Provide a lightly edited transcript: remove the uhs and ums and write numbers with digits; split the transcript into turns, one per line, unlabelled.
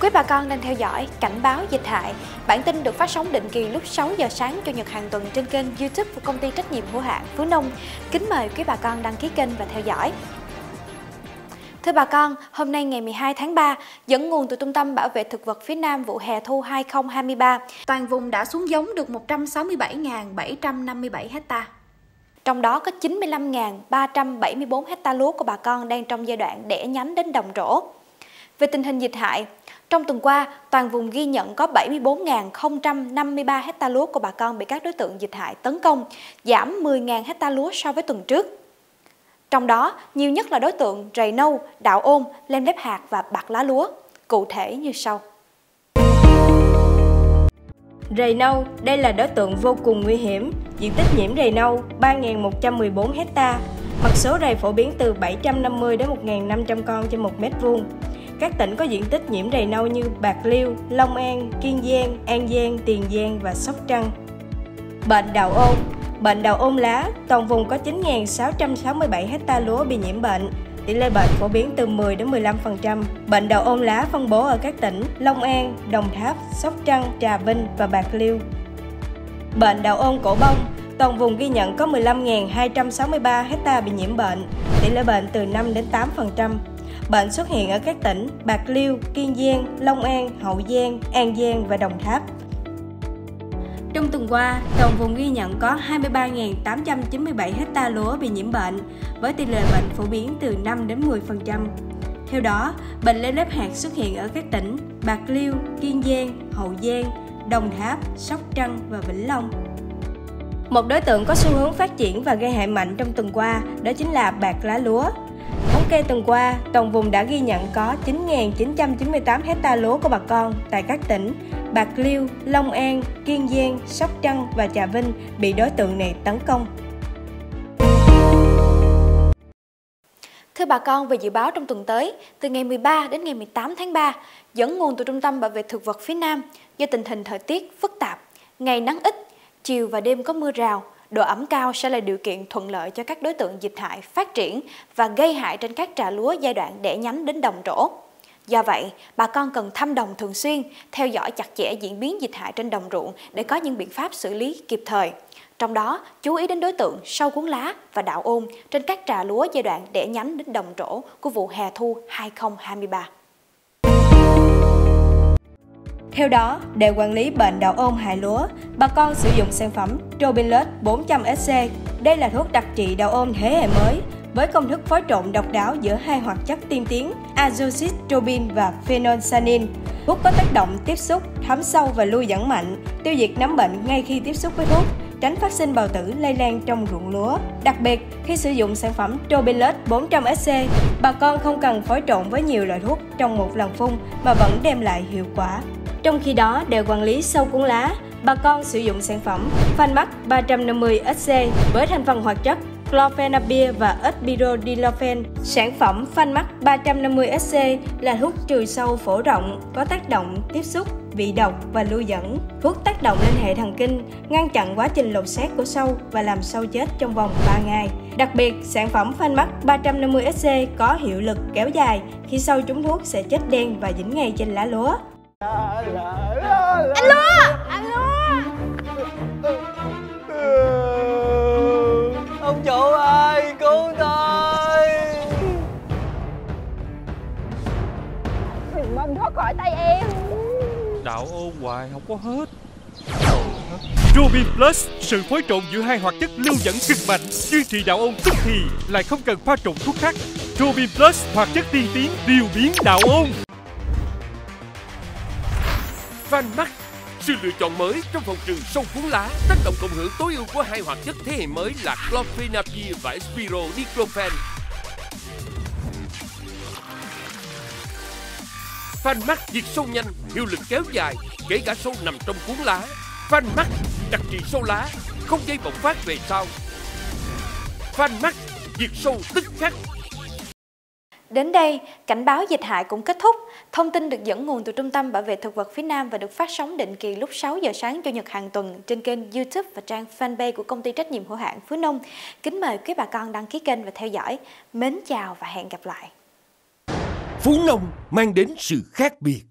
Quý bà con đang theo dõi cảnh báo dịch hại. Bản tin được phát sóng định kỳ lúc 6 giờ sáng Chủ nhật hàng tuần trên kênh YouTube của Công ty trách nhiệm hữu hạn Phú Nông. Kính mời quý bà con đăng ký kênh và theo dõi. Thưa bà con, hôm nay ngày 12 tháng 3, dẫn nguồn từ Trung tâm Bảo vệ Thực vật phía Nam vụ hè thu 2023, toàn vùng đã xuống giống được 167.757 ha. Trong đó có 95.374 ha lúa của bà con đang trong giai đoạn đẻ nhánh đến đồng trổ. Về tình hình dịch hại, trong tuần qua, toàn vùng ghi nhận có 74.053 ha lúa của bà con bị các đối tượng dịch hại tấn công, giảm 10.000 ha lúa so với tuần trước. Trong đó, nhiều nhất là đối tượng rầy nâu, đạo ôn, lem lép hạt và bạc lá lúa. Cụ thể như sau.
Rầy nâu, đây là đối tượng vô cùng nguy hiểm. Diện tích nhiễm rầy nâu 3.114 ha. Mật số rầy phổ biến từ 750 đến 1.500 con trên 1 mét vuông. Các tỉnh có diện tích nhiễm rầy nâu như Bạc Liêu, Long An, Kiên Giang, An Giang, Tiền Giang và Sóc Trăng. Bệnh đạo ôn. Bệnh đạo ôn lá, toàn vùng có 9.667 ha lúa bị nhiễm bệnh. Tỷ lệ bệnh phổ biến từ 10 đến 15%. Bệnh đạo ôn lá phân bố ở các tỉnh Long An, Đồng Tháp, Sóc Trăng, Trà Vinh và Bạc Liêu. Bệnh đạo ôn cổ bông, toàn vùng ghi nhận có 15.263 ha bị nhiễm bệnh. Tỷ lệ bệnh từ 5 đến 8%. Bệnh xuất hiện ở các tỉnh Bạc Liêu, Kiên Giang, Long An, Hậu Giang, An Giang và Đồng Tháp. Trong tuần qua, toàn vùng ghi nhận có 23.897 ha lúa bị nhiễm bệnh, với tỷ lệ bệnh phổ biến từ 5 đến 10%. Theo đó, bệnh lem lép hạt xuất hiện ở các tỉnh Bạc Liêu, Kiên Giang, Hậu Giang, Đồng Tháp, Sóc Trăng và Vĩnh Long. Một đối tượng có xu hướng phát triển và gây hại mạnh trong tuần qua, đó chính là bạc lá lúa. Thống kê tuần qua, toàn vùng đã ghi nhận có 9.998 ha lúa của bà con tại các tỉnh Bạc Liêu, Long An, Kiên Giang, Sóc Trăng và Trà Vinh bị đối tượng này tấn công.
Thưa bà con, về dự báo trong tuần tới, từ ngày 13 đến ngày 18 tháng 3, dẫn nguồn từ Trung tâm Bảo vệ Thực vật phía Nam, do tình hình thời tiết phức tạp, ngày nắng ít, chiều và đêm có mưa rào, độ ẩm cao sẽ là điều kiện thuận lợi cho các đối tượng dịch hại phát triển và gây hại trên các trà lúa giai đoạn đẻ nhánh đến đồng trổ. Do vậy, bà con cần thăm đồng thường xuyên, theo dõi chặt chẽ diễn biến dịch hại trên đồng ruộng để có những biện pháp xử lý kịp thời. Trong đó, chú ý đến đối tượng sâu cuốn lá và đạo ôn trên các trà lúa giai đoạn đẻ nhánh đến đồng trổ của vụ hè thu 2023.
Theo đó, để quản lý bệnh đạo ôn hại lúa, bà con sử dụng sản phẩm Trobinlus 400SC. Đây là thuốc đặc trị đạo ôn thế hệ mới, với công thức phối trộn độc đáo giữa hai hoạt chất tiên tiến azoxystrobin và phenolsanin. Thuốc có tác động tiếp xúc, thấm sâu và lui dẫn mạnh, tiêu diệt nấm bệnh ngay khi tiếp xúc với thuốc, tránh phát sinh bào tử lây lan trong ruộng lúa. Đặc biệt, khi sử dụng sản phẩm Trobinlus 400SC, bà con không cần phối trộn với nhiều loại thuốc trong một lần phun mà vẫn đem lại hiệu quả. Trong khi đó, để quản lý sâu cuốn lá, bà con sử dụng sản phẩm Fanmax 350SC với thành phần hoạt chất clofenapir và epidodilofen. Sản phẩm Fanmax 350SC là thuốc trừ sâu phổ rộng, có tác động tiếp xúc, vị độc và lưu dẫn. Thuốc tác động lên hệ thần kinh, ngăn chặn quá trình lột xác của sâu và làm sâu chết trong vòng 3 ngày. Đặc biệt, sản phẩm Fanmax 350SC có hiệu lực kéo dài, khi sâu trúng thuốc sẽ chết đen và dính ngay trên lá lúa.
Anh Lúa! Anh Lúa!
Ông chủ ơi, cứu tôi!
Đừng mong thoát khỏi tay em.
Đạo ôn hoài không có hết. Robin Plus, sự phối trộn giữa hai hoạt chất lưu dẫn cực mạnh, duy trì đạo ôn tức thì, lại không cần pha trộn thuốc khác. Robin Plus, hoạt chất tiên tiến, điều biến đạo ôn.
Fanmax, sự lựa chọn mới trong phòng trừ sâu cuốn lá. Tác động cộng hưởng tối ưu của hai hoạt chất thế hệ mới là clofenapir và spironolactone. Fanmax diệt sâu nhanh, hiệu lực kéo dài, kể cả sâu nằm trong cuốn lá. Fanmax đặc trị sâu lá, không gây bộc phát về sau. Fanmax diệt sâu tức khắc.
Đến đây, cảnh báo dịch hại cũng kết thúc. Thông tin được dẫn nguồn từ Trung tâm Bảo vệ Thực vật phía Nam và được phát sóng định kỳ lúc 6 giờ sáng Chủ nhật hàng tuần trên kênh YouTube và trang fanpage của Công ty trách nhiệm hữu hạn Phú Nông. Kính mời quý bà con đăng ký kênh và theo dõi. Mến chào và hẹn gặp lại.
Phú Nông mang đến sự khác biệt.